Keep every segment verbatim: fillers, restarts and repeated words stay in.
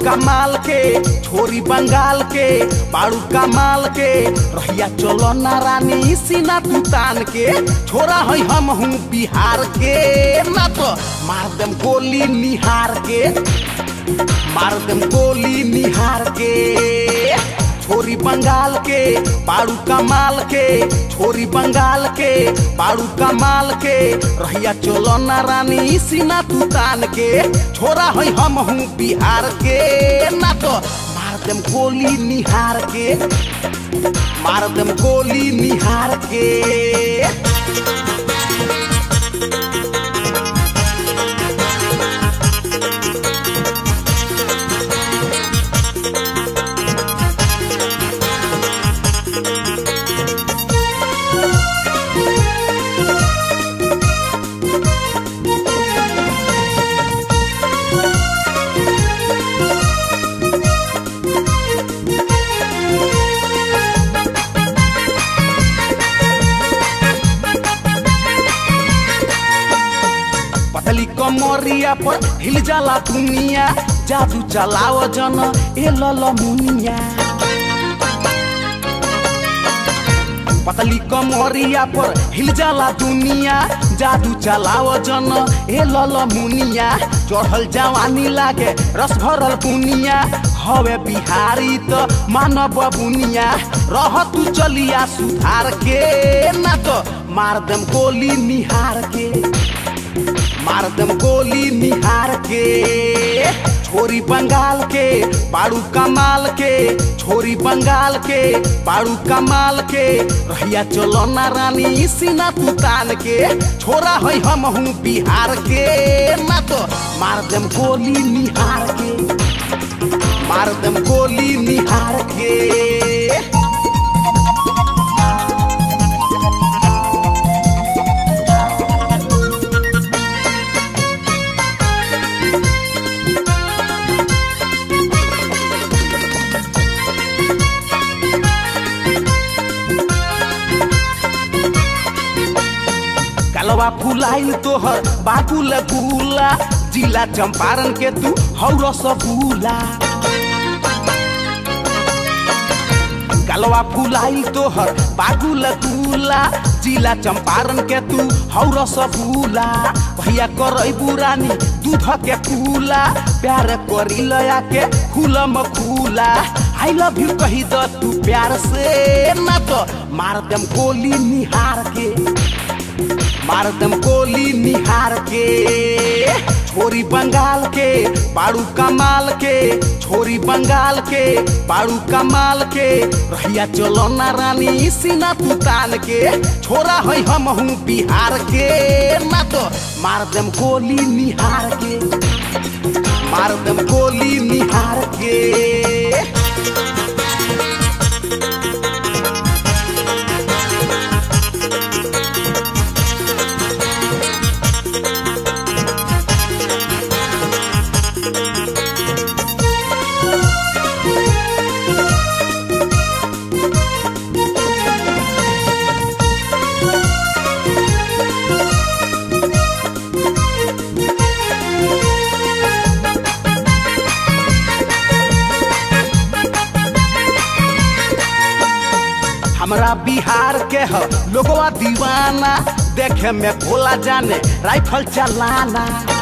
कमाल के छोरी बंगाल के बाड़ू कमाल के रहिया चलो ना रानी सीना तू तान के छोरा है हम हूँ बिहार के ना तो मार देम गोली निहार के मार देम गोली निहार के छोरी बंगाल के बाड़ू कमाल के छोरी बंगाल के बाड़ू कमाल के रहिया चलो ना रानी सीना तू तान के छोरा है हम हूँ बिहार के ना तो मार देम गोली निहार के मार देम गोली निहार के। पतली कमरिया पर हिल जाला दुनिया जादू चलाओ जन ए लल मुनिया पतली कमरिया पर हिल जाला दुनिया जादू चलाओ जन ए लल मुनिया चढ़ल जवानी लागे रस भरल पुनिया हवे बिहारी तो मानव बुनिया रह तू चलिया सुधार के ना तो मार देम गोली निहार के मार देम गोली निहार के छोरी बंगाल के बाड़ू कमाल के छोरी बंगाल के बाड़ू कमाल के रहिया चलो ना रानी सीना तू तान के छोरा है हम हूँ बिहार के ना तो मार देम गोली निहार के मार देम गोली निहार के। कलवा फुलाइल तोहर बाबूल गुला जिला चंपारण के तू हौ रसगुल्ला कलवा फुलाइल तोहर बाबूल गुला जिला चंपारण के तू हौ रसगुल्ला भैया करई बुरानी दूध के फूला प्यार करी लया के खुलम खुला आई लव यू कही द तू प्यार से ना तो मार देम गोली निहार के मार देम गोली निहार के छोरी बंगाल के बाड़ू कमाल के छोरी बंगाल के बाड़ू कमाल के रहिया चलो ना रानी सीना तू तान के छोरा है हम हूँ बिहार के ना तो मार देम गोली निहार के मार देम गोली निहार के। हमरा बिहार के ह लोगवा दीवाना देखे में भोला जाने राइफल चलाना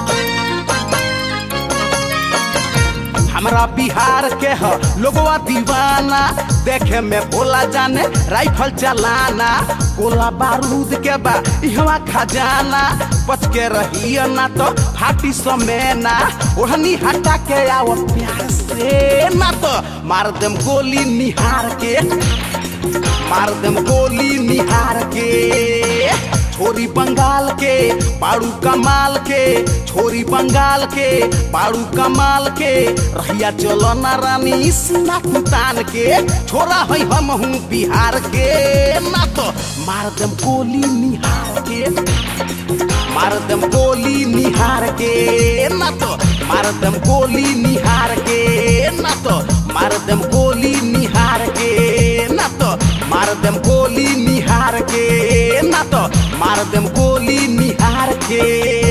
हमरा बिहार के ह लोगवा दीवाना देखे में भोला जाने राइफल चलाना गोला बारूद के बा इहवा खजाना बच के रहिए ना तो फाटी समेना ओढ़नी हटा के आओ प्यार से ना तो मार देम गोली निहार के मार देम गोली निहार के छोरी बंगाल के बाड़ू कमाल के छोरी बंगाल के बाड़ू कमाल के रहिया चलो ना रानी सीना तू तान के छोरा है हम हूँ बिहार के ना तो मार देम गोली निहार के मार देम गोली निहार के ना तो मार देम गोली निहार के ना तो मार देम गोली निहार के ना तो मार देम गोली निहार के ना तो मार देम गोली निहार के।